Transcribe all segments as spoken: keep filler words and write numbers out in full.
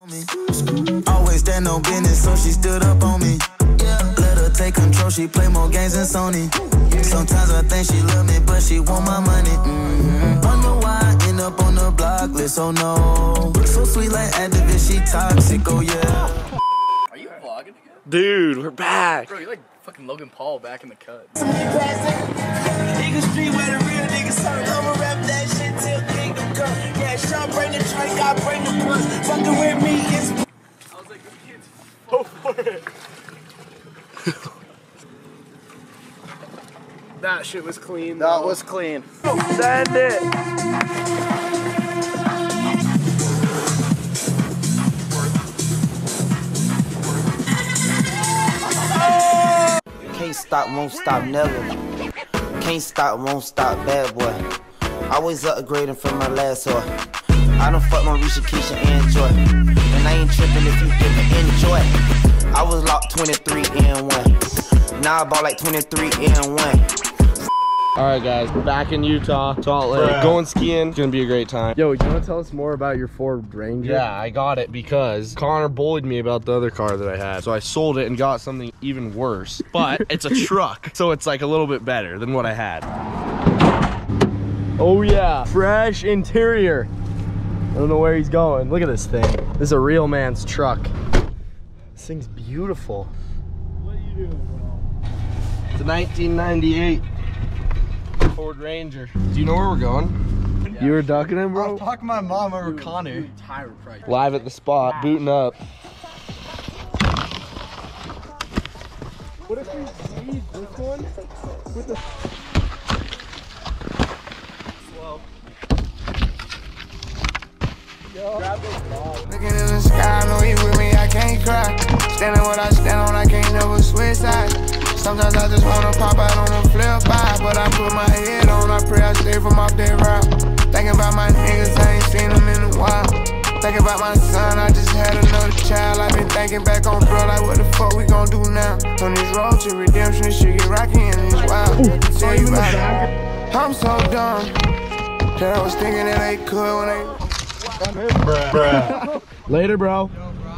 Always stand no business, so she stood up on me. Let her take control, she play more games than Sony. Sometimes I think she love me, but she want my money. Mm-hmm. Wonder why I end up on the block list, oh no. So sweet like activist, she toxic, oh yeah. Are you vlogging again? Dude, we're back. Bro, you're like fucking Logan Paul back in the cut. Nigga street where the real niggas serve. I'ma rap that shit till kingdom come. Yeah, Sean bring the drink, I bring the blunt. Fucking with me is. I was like, this kid's so for it. That shit was clean. That was clean. Send it. Can't stop, won't stop, never. Can't stop, won't stop, bad boy. Always upgrading from my last whore. I done fucked my Risha, Keisha, and Joy. And I ain't tripping if you didn't enjoy. I was locked twenty-three and one. Now I bought like twenty-three and one. Alright guys, we're back in Utah, Salt Lake, Bruh. Going skiing. It's gonna be a great time. Yo, you wanna tell us more about your Ford Ranger? Yeah, I got it because Connor bullied me about the other car that I had. So I sold it and got something even worse. But it's a truck, so it's like a little bit better than what I had. Oh yeah, fresh interior. I don't know where he's going. Look at this thing. This is a real man's truck. This thing's beautiful. What are you doing, bro? It's a nineteen ninety-eight. Ford Ranger. Do you know where we're going? Yeah. You were ducking him, bro? I was talking to my mom over dude, Connor. Dude, tire price. Live at the spot, wow. Booting up. What if we see this one with the... Slow. Yo. Grab this ball. Looking in the sky, I know you with me, I can't cry. Standing what I stand on, I can't never switch sides. Sometimes I just wanna pop out on a flip by, but I put my head on, I pray I stay from off that route. Thinking about my niggas, I ain't seen them in a while. Thinking about my son, I just had another child. I've been thinking back on bro, like what the fuck we gon' do now? On this road to redemption, this shit get rocky and it's wild. Ooh, I can tell you about it. I'm so dumb that I was thinking that they could when they... Bruh. Bruh. Later, bro.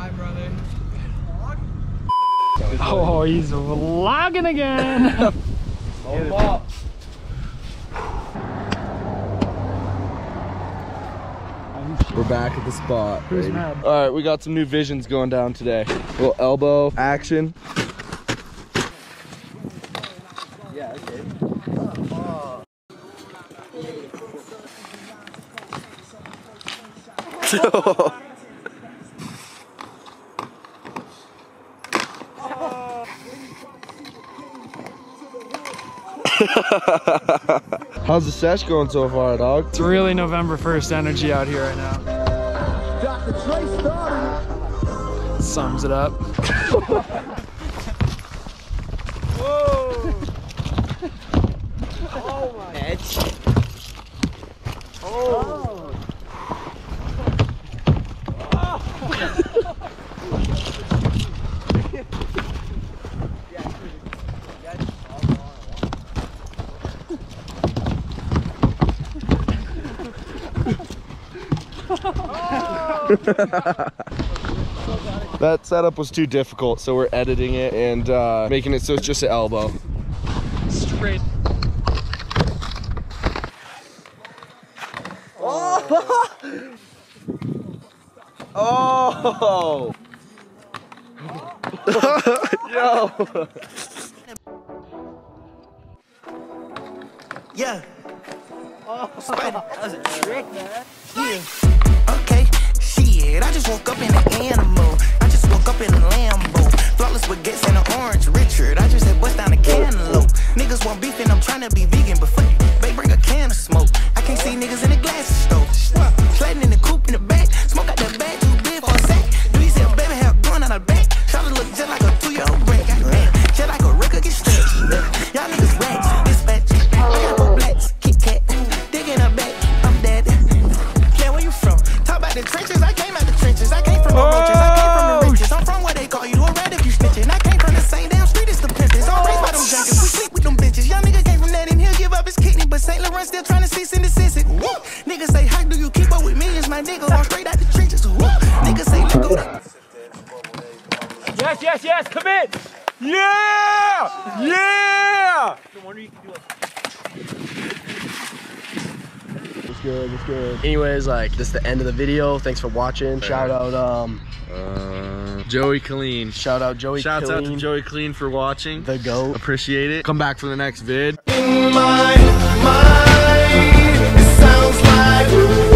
Oh, he's vlogging again. Oh, we're back at the spot. Who's mad? All right, we got some new visions going down today. A little elbow action. Yeah, okay. Oh. How's the sesh going so far, dog? It's really November first energy out here right now. Doctor Trey started. Sums it up. Whoa! Oh my edge. Oh. That setup was too difficult, so we're editing it and uh, making it so it's just an elbow. Straight. Oh! Oh! Yo! Yeah. Oh, Spider. that was a trick, man. Yeah. Okay, shit. I just woke up in an animal. I just woke up in a Lambo. Flawless with gets in an orange Richard. I just had bust down a cantaloupe. Niggas want beef and I'm trying to be vegan, but fuck it, they bring a can of smoke. I can't see niggas in the glass stove. Sliding in the coupe in the back. Smoke out that bag too big for a sack. Do you see a baby hair going out of the back? Try to look just like a two-year-old break. Goddamn, just like a record get stretched. Y'all niggas rats, dispatch. I got four blacks, Kit Kat. Digging her back, I'm dead. Yeah, where you from? Talk about the trenches. I came out the trenches. I came from. yes, yes, commit! Yeah! Yeah! No wonder you can do it. It's good, it's good. Anyways, like, this is the end of the video. Thanks for watching. Shout out, um... Uh, Joey Clean. Shout out Joey Shouts Clean. out to Joey Clean for watching. The GOAT. Appreciate it. Come back for the next vid. In my mind, it sounds like